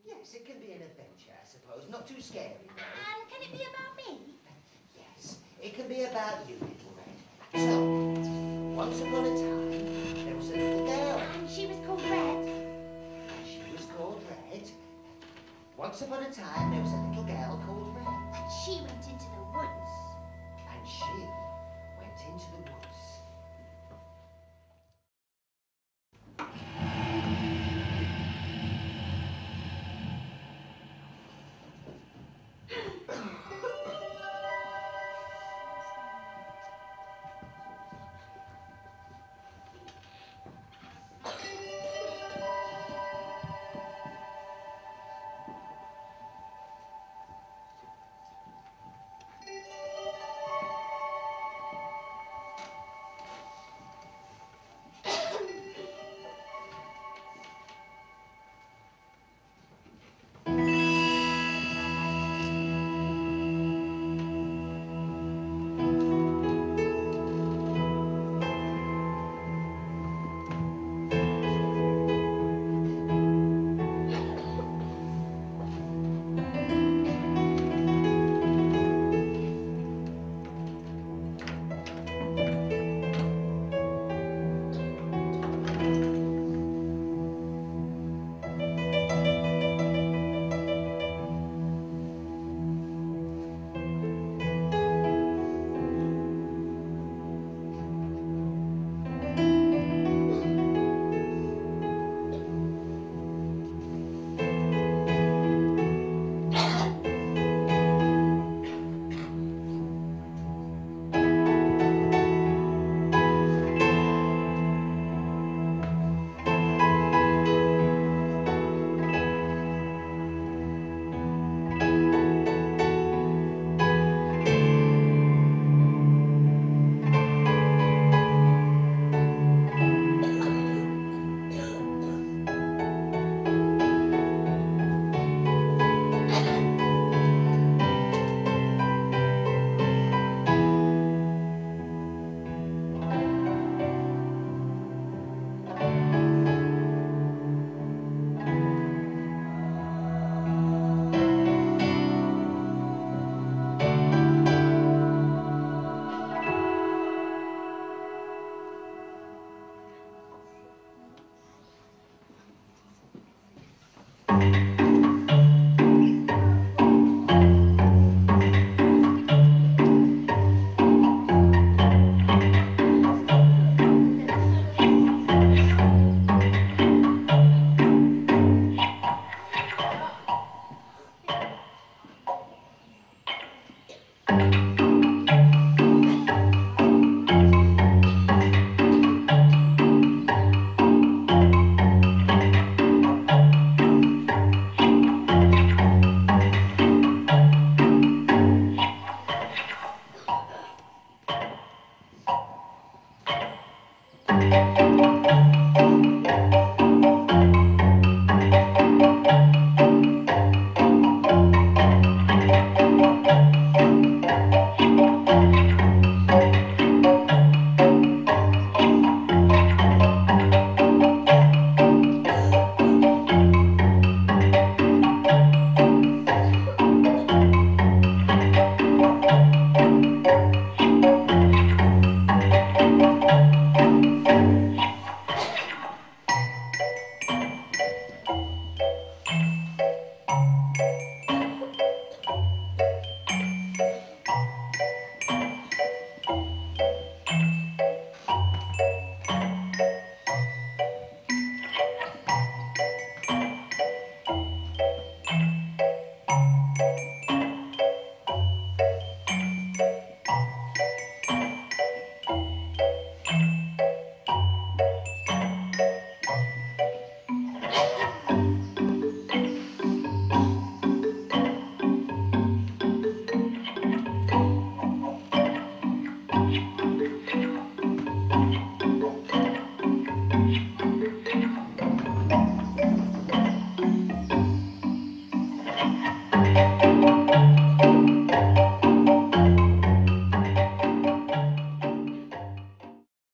Yes, it can be an adventure, I suppose. Not too scary, though. Can it be about me? Yes, it can be about you, Little Red. So, once upon a time, there was a little girl. And she was called Red. And she was called Red. Once upon a time, there was a little girl called Red. And she went into the woods. And she went into the woods.